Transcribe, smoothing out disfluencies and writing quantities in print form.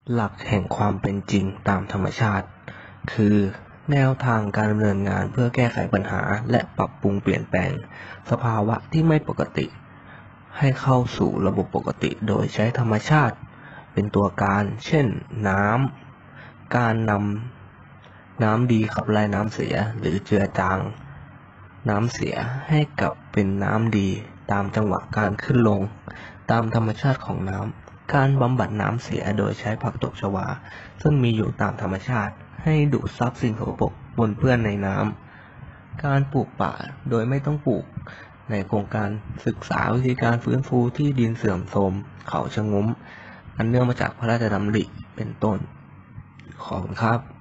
หลักแห่งความเป็นจริงตามธรรมชาติคือแนวทางการดำเนินงานเพื่อแก้ไขปัญหาและปรับปรุงเปลี่ยนแปลงสภาวะที่ไม่ปกติให้เข้าสู่ระบบปกติโดยใช้ธรรมชาติเป็นตัวการเช่นน้ำการนำน้ำดีขับไล่น้ำเสียหรือเจือจางน้ำเสียให้กลับเป็นน้ำดีตามจังหวะการขึ้นลงตามธรรมชาติของน้ำการบำบัดน้ำเสียโดยใช้ผักตบชวาซึ่งมีอยู่ตามธรรมชาติให้ดูดซับสิ่งสกปรกปนเปื้อนในน้ำการปลูกป่าโดยไม่ต้องปลูกในโครงการศึกษาวิธีการฟื้นฟูที่ดินเสื่อมโทรมเขาชะงุ้มอันเนื่องมาจากพระราชดำริเป็นต้นขอบคุณครับ